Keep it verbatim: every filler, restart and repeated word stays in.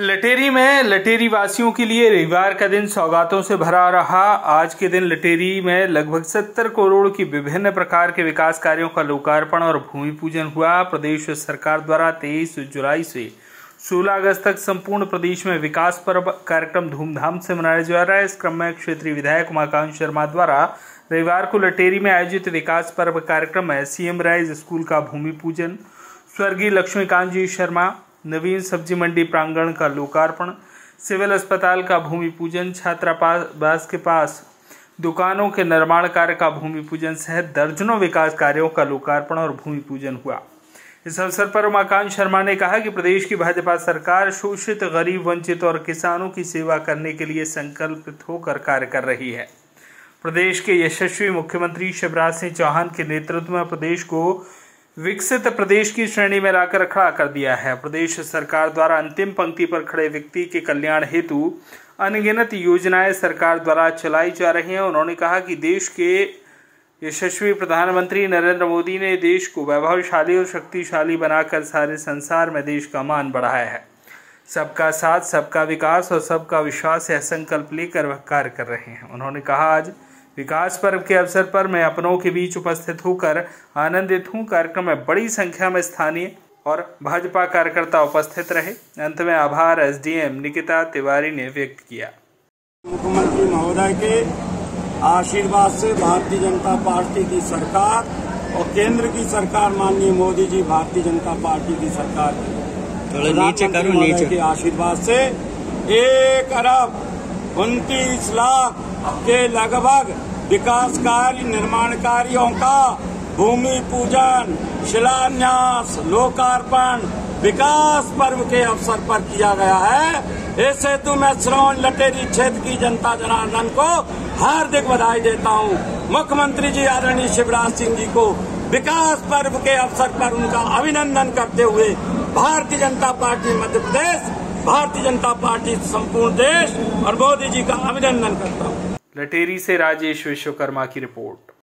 लटेरी में लटेरी वासियों के लिए रविवार का दिन सौगातों से भरा रहा। आज के दिन लटेरी में लगभग सत्तर करोड़ की विभिन्न प्रकार के विकास कार्यों का लोकार्पण और भूमि पूजन हुआ। प्रदेश सरकार द्वारा तेईस जुलाई से सोलह अगस्त तक संपूर्ण प्रदेश में विकास पर्व कार्यक्रम धूमधाम से मनाया जा रहा है। इस क्रम में क्षेत्रीय विधायक उमाकांत शर्मा द्वारा रविवार को लटेरी में आयोजित विकास पर्व कार्यक्रम में सीएम राइज स्कूल का भूमि पूजन, स्वर्गीय लक्ष्मीकांत जी शर्मा नवीन सब्जी मंडी प्रांगण का लोकार्पण, सिविल अस्पताल का भूमि पूजन, छात्रावास के पास दुकानों के निर्माण कार्य का भूमि पूजन सहित दर्जनों विकास कार्यों का लोकार्पण और भूमि पूजन हुआ। इस अवसर पर उमाकांत शर्मा ने कहा कि प्रदेश की भाजपा सरकार शोषित, गरीब, वंचित और किसानों की सेवा करने के लिए संकल्पित होकर कार्य कर रही है। प्रदेश के यशस्वी मुख्यमंत्री शिवराज सिंह चौहान के नेतृत्व में प्रदेश को विकसित प्रदेश की श्रेणी में लाकर खड़ा कर दिया है। प्रदेश सरकार द्वारा अंतिम पंक्ति पर खड़े व्यक्ति के कल्याण हेतु अनगिनत योजनाएं सरकार द्वारा चलाई जा रही हैं। उन्होंने कहा कि देश के यशस्वी प्रधानमंत्री नरेंद्र मोदी ने देश को वैभवशाली और शक्तिशाली बनाकर सारे संसार में देश का मान बढ़ाया है। सबका साथ, सबका विकास और सबका विश्वास यह संकल्प लेकर वह कार्य कर रहे हैं। उन्होंने कहा, आज विकास पर्व के अवसर पर मैं अपनों के बीच उपस्थित होकर आनंदित हूं। कार्यक्रम में बड़ी संख्या में स्थानीय और भाजपा कार्यकर्ता उपस्थित रहे। अंत में आभार एसडीएम निकिता तिवारी ने व्यक्त किया। मुख्यमंत्री महोदय के आशीर्वाद से भारतीय जनता पार्टी की सरकार और केंद्र की सरकार माननीय मोदी जी भारतीय जनता पार्टी की सरकार नीचे करो नीचे के आशीर्वाद से एक अरब उनतीस लाख के लगभग विकास कार्य निर्माण कार्यों का भूमि पूजन, शिलान्यास, लोकार्पण विकास पर्व के अवसर पर किया गया है। इस हेतु मैं श्रवण लटेरी क्षेत्र की जनता जनार्दन को हार्दिक बधाई देता हूं। मुख्यमंत्री जी आदरणीय शिवराज सिंह जी को विकास पर्व के अवसर पर उनका अभिनंदन करते हुए भारतीय जनता पार्टी मध्य प्रदेश, भारतीय जनता पार्टी संपूर्ण देश और मोदी जी का अभिनंदन करता हूं। लटेरी से राजेश विश्वकर्मा की रिपोर्ट।